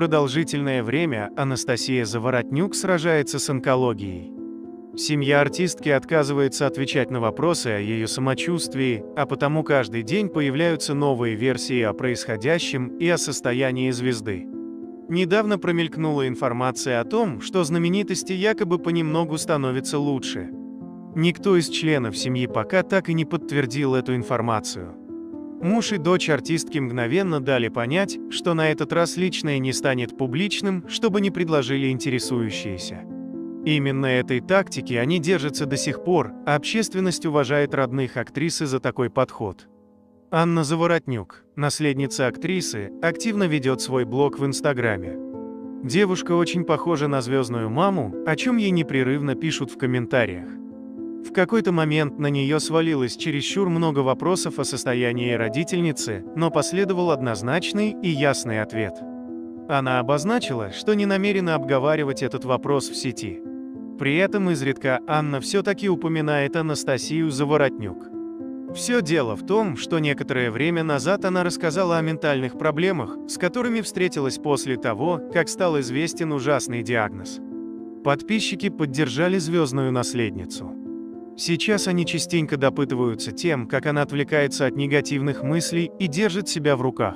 продолжительное время Анастасия Заворотнюк сражается с онкологией. Семья артистки отказывается отвечать на вопросы о ее самочувствии, а потому каждый день появляются новые версии о происходящем и о состоянии звезды. Недавно промелькнула информация о том, что знаменитости якобы понемногу становятся лучше. Никто из членов семьи пока так и не подтвердил эту информацию. Муж и дочь артистки мгновенно дали понять, что на этот раз личное не станет публичным, чтобы не предложили интересующиеся. Именно этой тактики они держатся до сих пор, а общественность уважает родных актрисы за такой подход. Анна Заворотнюк, наследница актрисы, активно ведет свой блог в Инстаграме. Девушка очень похожа на звездную маму, о чем ей непрерывно пишут в комментариях. В какой-то момент на нее свалилось чересчур много вопросов о состоянии родительницы, но последовал однозначный и ясный ответ. Она обозначила, что не намерена обговаривать этот вопрос в сети. При этом изредка Анна все-таки упоминает Анастасию Заворотнюк. Все дело в том, что некоторое время назад она рассказала о ментальных проблемах, с которыми встретилась после того, как стал известен ужасный диагноз. Подписчики поддержали звездную наследницу. Сейчас они частенько допытываются тем, как она отвлекается от негативных мыслей и держит себя в руках.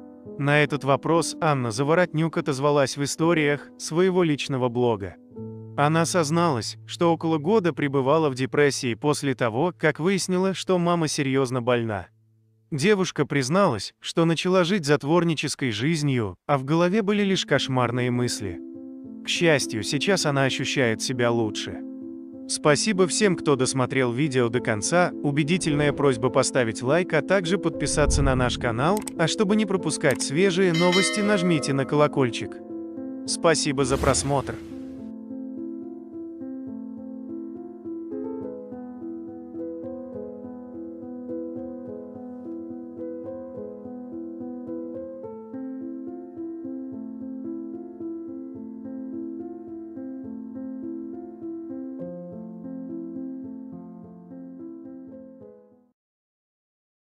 На этот вопрос Анна Заворотнюк отозвалась в историях своего личного блога. Она созналась, что около года пребывала в депрессии после того, как выяснила, что мама серьезно больна. Девушка призналась, что начала жить затворнической жизнью, а в голове были лишь кошмарные мысли. К счастью, сейчас она ощущает себя лучше. Спасибо всем, кто досмотрел видео до конца, убедительная просьба поставить лайк, а также подписаться на наш канал, а чтобы не пропускать свежие новости, нажмите на колокольчик. Спасибо за просмотр.